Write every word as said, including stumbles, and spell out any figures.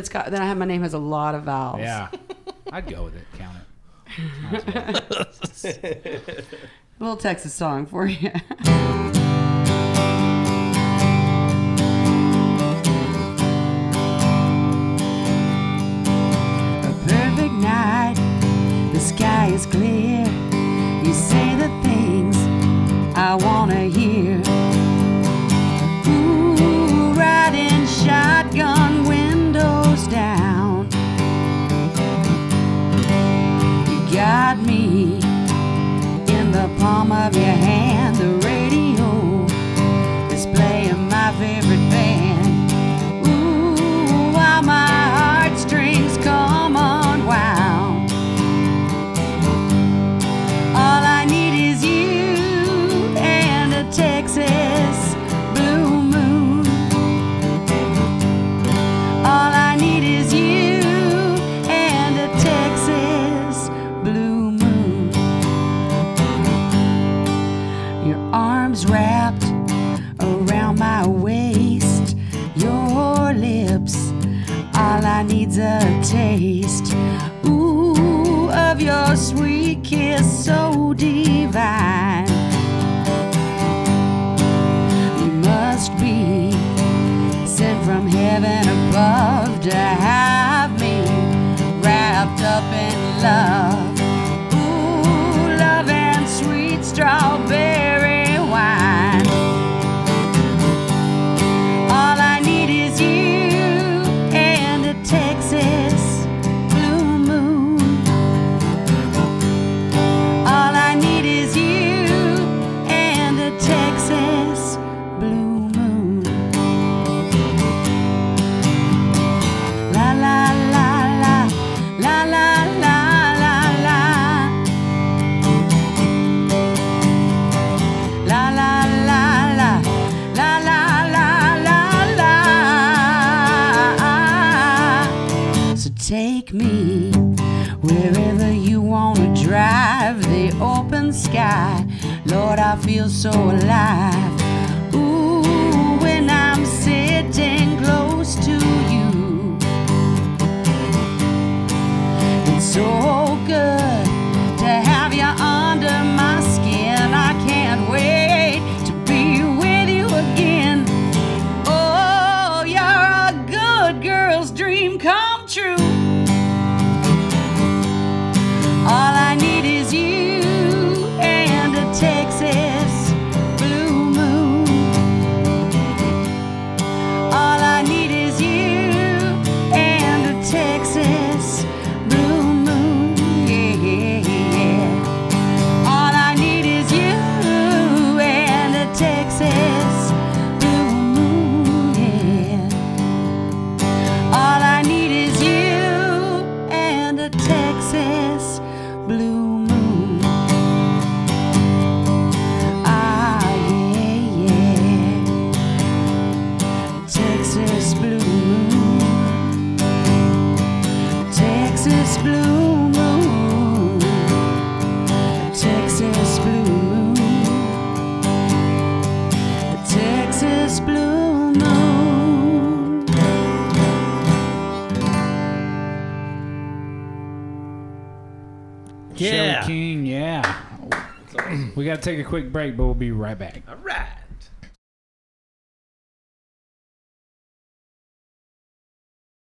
got then I have my name has a lot of vowels. Yeah, I'd go with it. Count it. A little Texas song for you. Perfect night, the sky is clear. You say the things I wanna hear. Ooh, riding shotgun, windows down. You got me in the palm of your hand. The radio is playing my favorite band. Ooh, while my heartstrings come unwound. All I need is you and a Texas blue moon. All I need is you and a Texas blue moon. Your arms wrapped around my waist, your lips, all I need's a taste. Ooh, of your sweet kiss so divine. You must be sent from heaven above to have me wrapped up in love. Ooh, love and sweet strawberry wine. All I need is you and a Texas blue moon. All I need is you and a Texas blue moon. La la la la, la la la la la. La la la la, la la la la la. So take me wherever you wanna drive, the open sky. Lord, I feel so alive. Ooh, when I'm sitting close to you. It's so good to have you under my skin. I can't wait to be with you again. Oh, you're a good girl's dream come true. All I need is you and a Texas blue moon. All I need is you and a Texas blue moon. Yeah, yeah, yeah. All I need is you and a Texas blue moon. Yeah. All I need is you and a Texas blue moon. Ah, yeah, yeah. Texas blue moon. Texas blue moon. Texas blue moon. Texas blue moon. Shelley Yeah. King, yeah. We got to take a quick break, but we'll be right back. All right.